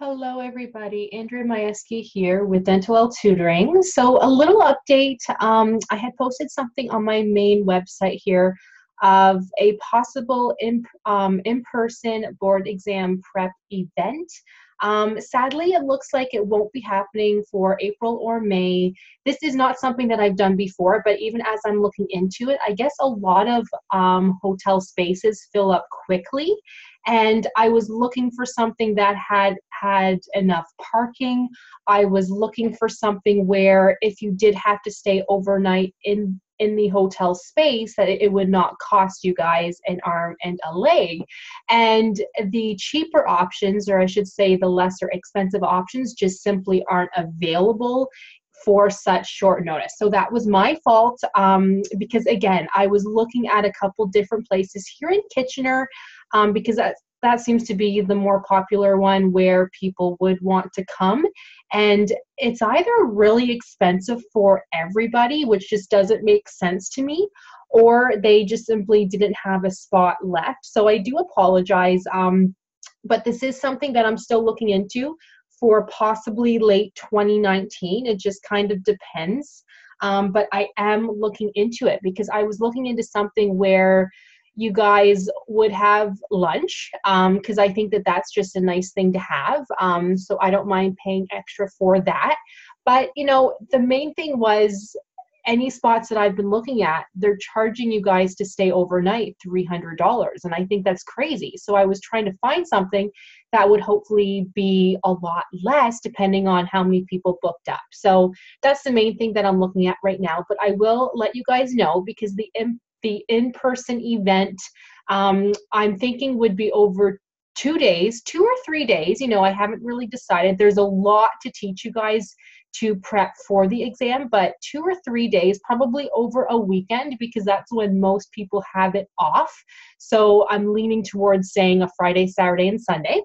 Hello, everybody. Andrea Majewski here with Dentalelle Tutoring. So a little update. I had posted something on my main website here of a possible in-person board exam prep event. Sadly, it looks like it won't be happening for April or May. This is not something that I've done before, but even as I'm looking into it, I guess a lot of hotel spaces fill up quickly. And I was looking for something that had enough parking. I was looking for something where if you did have to stay overnight in the hotel space, that it would not cost you guys an arm and a leg. And the cheaper options, or I should say the lesser expensive options, just simply aren't available for such short notice. So that was my fault, because again, I was looking at a couple different places here in Kitchener, because that seems to be the more popular one where people would want to come. And it's either really expensive for everybody, which just doesn't make sense to me, or they just simply didn't have a spot left. So I do apologize, but this is something that I'm still looking into for possibly late 2019. It just kind of depends. But I am looking into it because I was looking into something where you guys would have lunch, because I think that that's just a nice thing to have. So I don't mind paying extra for that. But, you know, the main thing was any spots that I've been looking at, they're charging you guys to stay overnight $300. And I think that's crazy. So I was trying to find something that would hopefully be a lot less depending on how many people booked up. So that's the main thing that I'm looking at right now. But I will let you guys know, because the in-person event, I'm thinking would be over 2 days, 2 or 3 days. You know, I haven't really decided. There's a lot to teach you guys to prep for the exam, but 2 or 3 days, probably over a weekend, because that's when most people have it off. So I'm leaning towards saying a Friday, Saturday, and Sunday.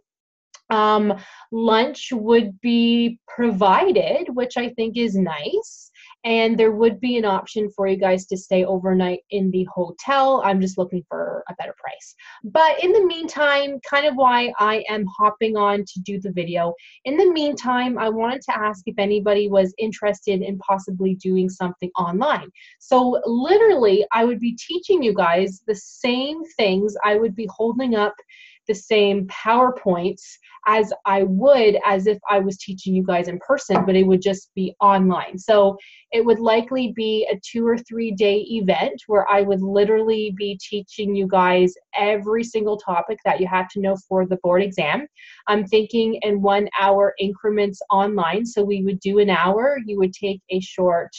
Lunch would be provided, which I think is nice. And there would be an option for you guys to stay overnight in the hotel. I'm just looking for a better price. But in the meantime, kind of why I am hopping on to do the video, in the meantime, I wanted to ask if anybody was interested in possibly doing something online. So literally, I would be teaching you guys the same things. I would be holding up the same PowerPoints as I would as if I was teaching you guys in person, but it would just be online. So it would likely be a 2 or 3 day event where I would literally be teaching you guys every single topic that you have to know for the board exam. I'm thinking in 1 hour increments online. So we would do an hour, you would take a short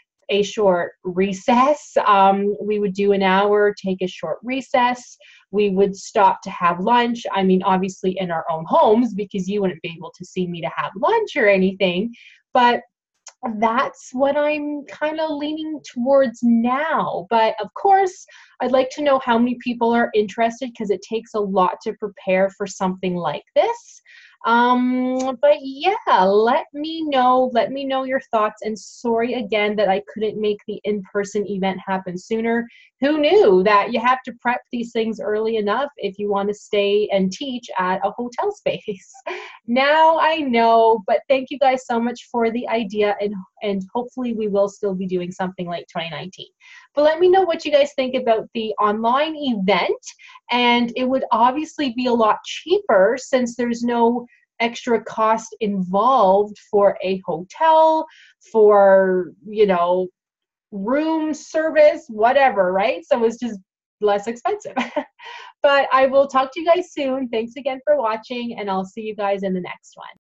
recess. We would do an hour, take a short recess. We would stop to have lunch. I mean, obviously in our own homes, because you wouldn't be able to see me to have lunch or anything. But that's what I'm kind of leaning towards now. But of course, I'd like to know how many people are interested, because it takes a lot to prepare for something like this. But yeah, let me know your thoughts. And sorry again that I couldn't make the in-person event happen sooner. Who knew that you have to prep these things early enough if you want to stay and teach at a hotel space? Now I know, but thank you guys so much for the idea, and hopefully we will still be doing something like 2019. But let me know what you guys think about the online event. And it would obviously be a lot cheaper since there's no extra cost involved for a hotel, for, you know, room service, whatever, right? So it's just less expensive. But I will talk to you guys soon. Thanks again for watching, and I'll see you guys in the next one.